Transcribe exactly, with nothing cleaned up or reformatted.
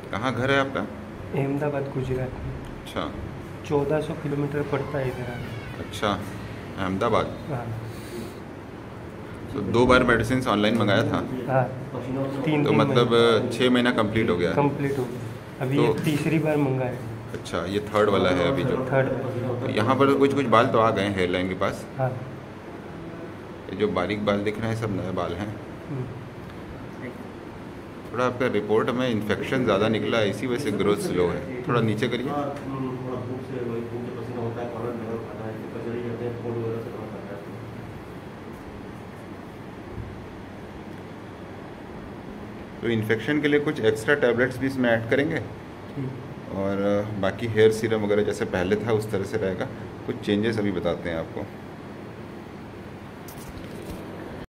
कहाँ घर है आपका? अहमदाबाद गुजरात में। अच्छा। चौदह सौ किलोमीटर पड़ता है इधर आने। अच्छा, अहमदाबाद। हाँ तो दो बार मेडिसिन ऑनलाइन मंगाया था? हाँ, तीन तो तीन मतलब छः महीना कंप्लीट हो गया? कंप्लीट हो गया। अभी तो ये तीसरी बार मंगाया। अच्छा, ये थर्ड वाला है अभी जो? थर्ड। तो यहाँ पर कुछ कुछ बाल तो आ गए हैं हेयर लाइन के पास। हाँ। ये जो बारीक बाल दिख रहे हैं सब नए बाल हैं। थोड़ा आपका रिपोर्ट में इन्फेक्शन ज़्यादा निकला है, इसी वजह से ग्रोथ स्लो है। थोड़ा नीचे करिए। तो इन्फेक्शन के लिए कुछ एक्स्ट्रा टैबलेट्स भी इसमें ऐड करेंगे और बाकी हेयर सीरम वगैरह जैसे पहले था उस तरह से रहेगा। कुछ चेंजेस अभी बताते हैं आपको।